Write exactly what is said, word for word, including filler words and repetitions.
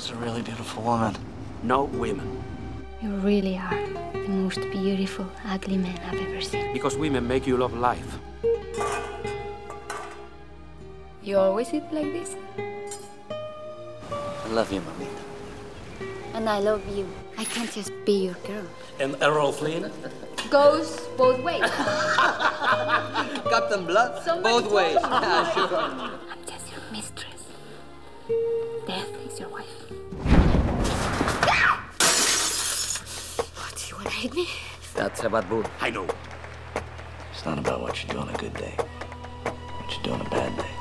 was a really beautiful woman. No women. You really are the most beautiful, ugly man I've ever seen. Because women make you love life. You always eat like this? I love you, mamita. And I love you. I can't just be your girl. And Errol Flynn? Goes both ways. Captain Blood? Somebody Both ways. told me. Yeah, sure. I'm just your mistress. Death is your wife. What, do you want to hit me? That's a bad bull. I know. It's not about what you do on a good day. What you do on a bad day.